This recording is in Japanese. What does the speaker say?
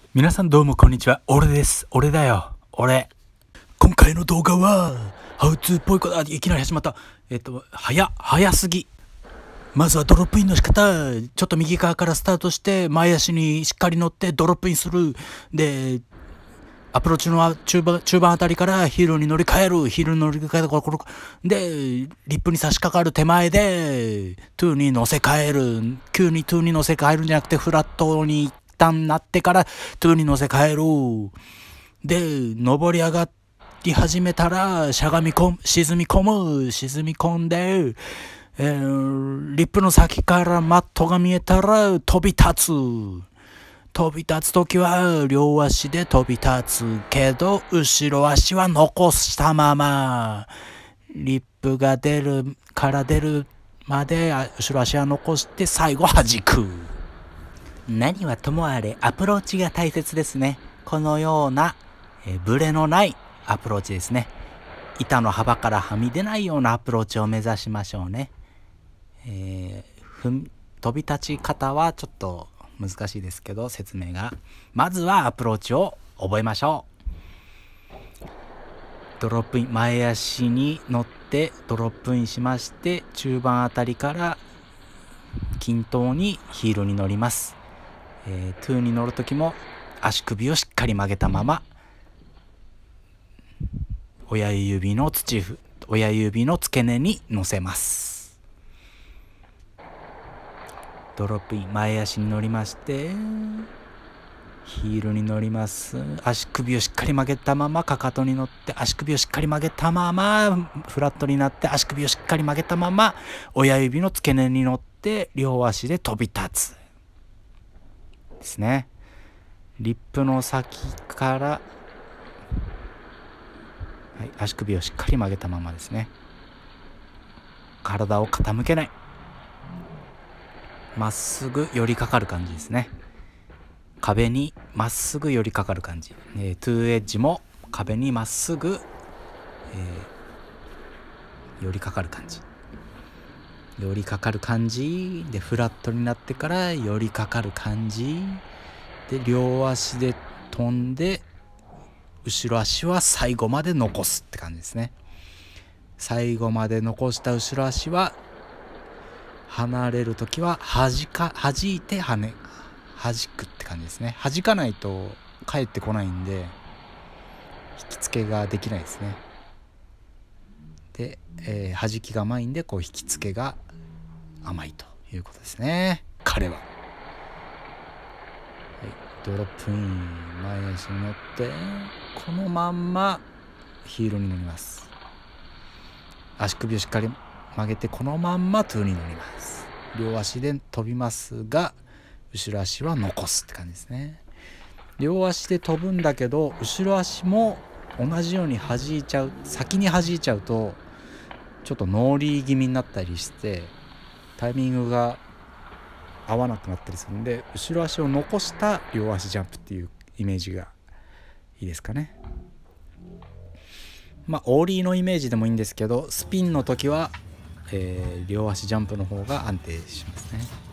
皆さんどうもこんにちは。俺です。俺だよ。俺。今回の動画は、ハウツーっぽいこと、いきなり始まった。早すぎ。まずはドロップインの仕方。ちょっと右側からスタートして、前足にしっかり乗ってドロップインする。で、アプローチの中盤あたりからヒールに乗り換える。ヒールに乗り換える。で、リップに差し掛かる手前で、トゥーに乗せ替える。急にトゥーに乗せ替えるんじゃなくて、フラットに一旦なってから、トゥーに乗せ替える。で、登り上がり始めたら、沈み込んで、リップの先からマットが見えたら、飛び立つときは両足で飛び立つけど後ろ足は残したまま、リップが出るまで後ろ足は残して最後弾く。何はともあれアプローチが大切ですね。このようなブレのないアプローチですね。板の幅からはみ出ないようなアプローチを目指しましょうね。飛び立ち方はちょっと難しいですけど説明が。まずはアプローチを覚えましょう。ドロップイン、前足に乗ってドロップインしまして、中盤あたりから均等にヒールに乗ります。トゥーに乗るときも足首をしっかり曲げたまま、親指の付け根に乗せます。ドロップイン、前足に乗りましてヒールに乗ります。足首をしっかり曲げたままかかとに乗って、足首をしっかり曲げたままフラットになって、足首をしっかり曲げたまま親指の付け根に乗って両足で飛び立つですね。リップの先から、足首をしっかり曲げたままですね。体を傾けない、まっすぐ寄りかかる感じですね。壁にまっすぐ寄りかかる感じ。トゥーエッジも壁にまっすぐ、寄りかかる感じ。寄りかかる感じで、フラットになってから寄りかかる感じで、両足で飛んで後ろ足は最後まで残すって感じですね。最後まで残した後ろ足は離れるときは弾いて弾くって感じですね。弾かないと帰ってこないんで引き付けができないですね。で、弾きが甘いんで引き付けが甘いということですね。彼は、ドロップイン、前足に乗ってこのまんまヒールに乗ります。足首をしっかり曲げてこのまんまトゥーに乗ります。両足で飛びますが後ろ足は残すって感じですね。両足で飛ぶんだけど後ろ足も同じように先に弾いちゃうとちょっとノーリー気味になったりしてタイミングが合わなくなったりするんで、後ろ足を残した両足ジャンプっていうイメージがいいですかね。オーリーのイメージでもいいんですけど、スピンの時は、両足ジャンプの方が安定しますね。